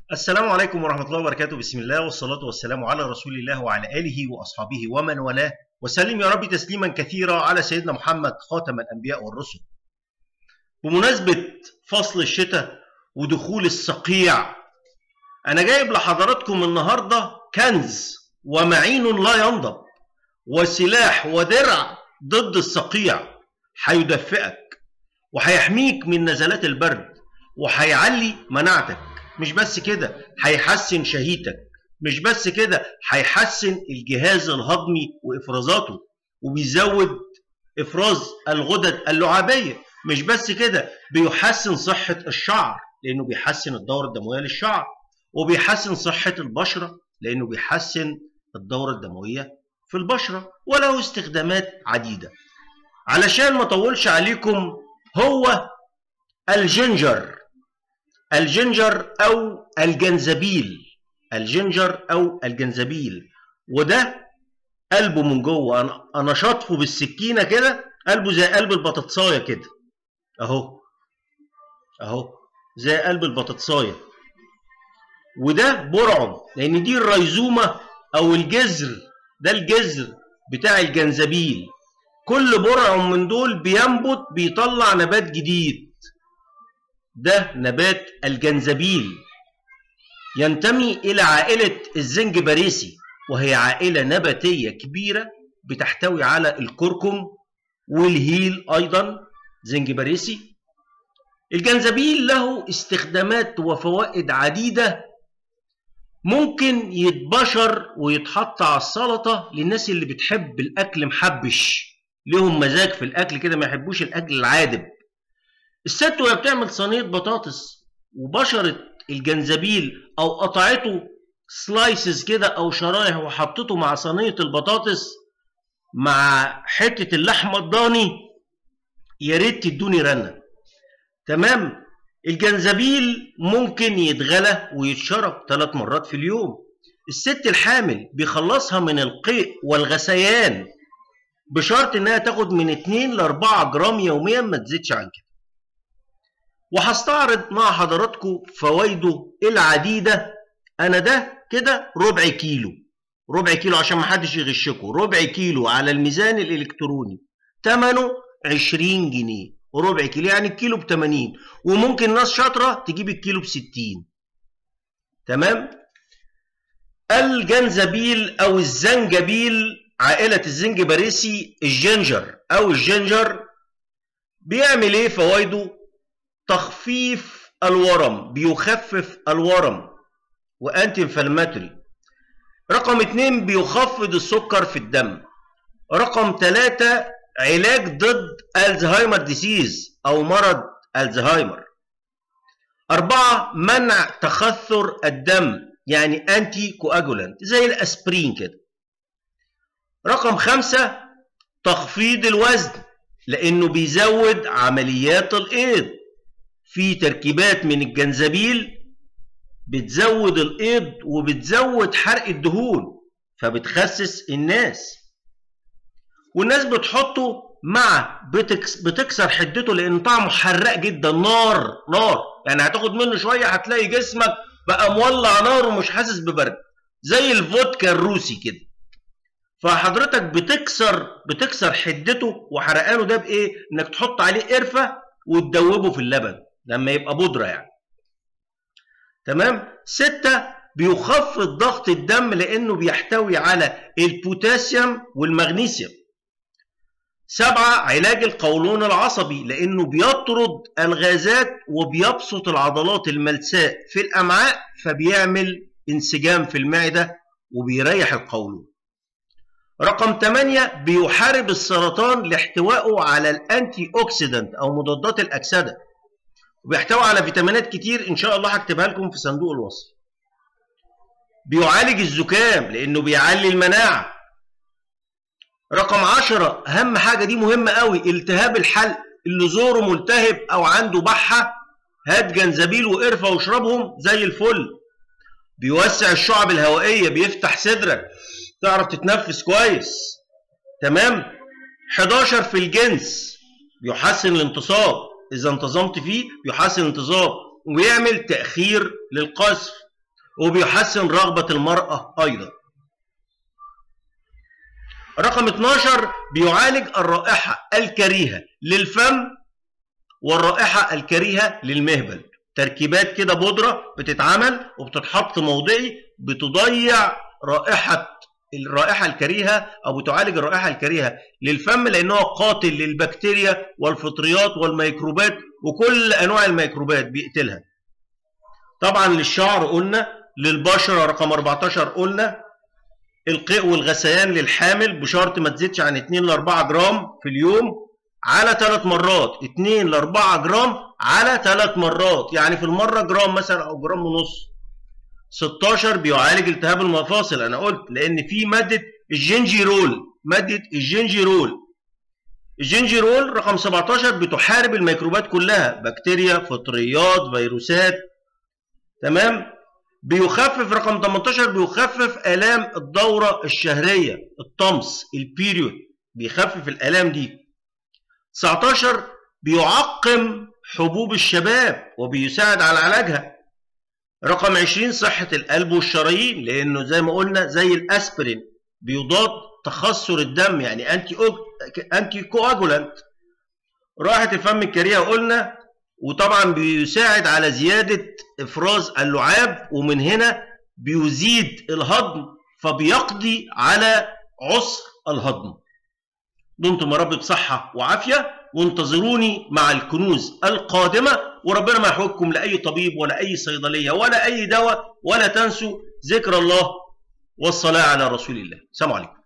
السلام عليكم ورحمة الله وبركاته. بسم الله والصلاة والسلام على رسول الله وعلى آله وأصحابه ومن والاه، وسلم يا رب تسليما كثيرا على سيدنا محمد خاتم الأنبياء والرسل. بمناسبة فصل الشتاء ودخول الصقيع، أنا جايب لحضراتكم النهاردة كنز ومعين لا ينضب وسلاح ودرع ضد الصقيع، هيدفئك وهيحميك من نزلات البرد وهيعلي مناعتك. مش بس كده، هيحسن شهيتك. مش بس كده، هيحسن الجهاز الهضمي وافرازاته، وبيزود افراز الغدد اللعابيه. مش بس كده، بيحسن صحه الشعر لانه بيحسن الدوره الدمويه للشعر، وبيحسن صحه البشره لانه بيحسن الدوره الدمويه في البشره، وله استخدامات عديده. علشان ما اطولش عليكم، هو الجنجر او الجنزبيل. وده قلبه من جوه، انا شاطفه بالسكينه كده، قلبه زي قلب البطاطسايه كده، اهو زي قلب البطاطسايه. وده برعم، لان دي الريزومه او الجذر، ده الجذر بتاع الجنزبيل. كل برعم من دول بينبت بيطلع نبات جديد. ده نبات الجنزبيل، ينتمي إلى عائلة الزنجباريسي، وهي عائلة نباتية كبيرة بتحتوي على الكركم والهيل أيضا زنجباريسي. الجنزبيل له استخدامات وفوائد عديدة، ممكن يتبشر ويتحط على السلطة للناس اللي بتحب الأكل محبش، لهم مزاج في الأكل كده، ما يحبوش الأكل العادب. الست وهي بتعمل صينيه بطاطس وبشرت الجنزبيل او قطعته سلايسز كده او شرايح وحطته مع صينيه البطاطس مع حته اللحمه الضاني، يا ريت تدوني رنه. تمام. الجنزبيل ممكن يتغلى ويتشرب 3 مرات في اليوم. الست الحامل بيخلصها من القيء والغثيان، بشرط انها تاخد من 2 ل 4 جرام يوميا، ما تزيدش عن كده. وهستعرض مع حضراتكم فوائده العديدة. أنا ده كده ربع كيلو عشان ما حدش يغشكم. ربع كيلو على الميزان الإلكتروني ثمنه 20 جنيه. ربع كيلو يعني الكيلو ب80، وممكن ناس شاطرة تجيب الكيلو ب60. تمام. الجنزبيل أو الزنجبيل، عائلة الزنجباريسي، الجنجر بيعمل إيه؟ فوائده: تخفيف الورم، بيخفف الورم وانتي انفلاماتوري. رقم 2 بيخفض السكر في الدم. رقم 3 علاج ضد الزهايمر ديسيز او مرض الزهايمر. 4 منع تخثر الدم، يعني انتي كواجولانت زي الاسبرين كده. رقم 5 تخفيض الوزن، لانه بيزود عمليات الايض. في تركيبات من الجنزبيل بتزود الإيض وبتزود حرق الدهون، فبتخسس الناس. والناس بتحطه مع بتكسر حدته، لأن طعمه حراق جدا، نار. يعني هتاخد منه شوية هتلاقي جسمك بقى مولع نار ومش حاسس ببرد، زي الفودكا الروسي كده. فحضرتك بتكسر حدته وحرقانه ده بإيه؟ إنك تحط عليه قرفة وتدوبه في اللبن لما يبقى بودرة يعني. تمام. 6 بيخفض ضغط الدم، لأنه بيحتوي على البوتاسيوم والمغنيسيوم. 7 علاج القولون العصبي، لأنه بيطرد الغازات وبيبسط العضلات الملساء في الأمعاء، فبيعمل انسجام في المعدة وبيريح القولون. رقم 8 بيحارب السرطان لاحتوائه على الانتي اوكسيدانت او مضادات الاكسده، وبيحتوي على فيتامينات كتير ان شاء الله هكتبها لكم في صندوق الوصف. بيعالج الزكام لانه بيعلي المناعه. رقم 10 اهم حاجه، دي مهمه قوي، التهاب الحلق. اللي زوره ملتهب او عنده بحه، هات جنزبيل وقرفه واشربهم زي الفل. بيوسع الشعب الهوائيه، بيفتح صدرك تعرف تتنفس كويس. تمام. 11 في الجنس، بيحسن الانتصاب، اذا انتظمت فيه بيحسن الانتصاب ويعمل تأخير للقذف. وبيحسن رغبة المرأة أيضا. رقم 12 بيعالج الرائحة الكريهة للفم والرائحة الكريهة للمهبل. تركيبات كده بودرة بتتعمل وبتتحط موضعي بتضيع الرائحة الكريهة، أو بتعالج الرائحة الكريهة للفم، لأنه قاتل للبكتيريا والفطريات والميكروبات وكل أنواع الميكروبات بيقتلها. طبعا للشعر قلنا، للبشرة رقم 14 قلنا القيء والغثيان للحامل بشرط ما تزيدش عن 2 ل 4 جرام في اليوم على 3 مرات. 2 ل 4 جرام على 3 مرات، يعني في المرة جرام مثلا أو جرام ونص. 16 بيعالج التهاب المفاصل، أنا قلت لأن في مادة الجنجيرول. الجنجيرول رقم 17 بتحارب الميكروبات كلها، بكتيريا، فطريات، فيروسات. تمام. بيخفف رقم 18 بيخفف آلام الدورة الشهرية، الطمس، البيريود، بيخفف الآلام دي. 19 بيعقم حبوب الشباب وبيساعد على علاجها. رقم 20 صحة القلب والشرايين، لأنه زي ما قلنا زي الأسبرين بيضاد تخثر الدم، يعني أنتي كواجولانت. رائحة الفم الكريهة قلنا، وطبعا بيساعد على زيادة إفراز اللعاب، ومن هنا بيزيد الهضم فبيقضي على عسر الهضم. دمتم يا رب بصحة وعافية، وانتظروني مع الكنوز القادمة، وربنا ما يحوجكم لأي طبيب ولا أي صيدلية ولا أي دواء، ولا تنسوا ذكر الله والصلاة على رسول الله. السلام عليكم.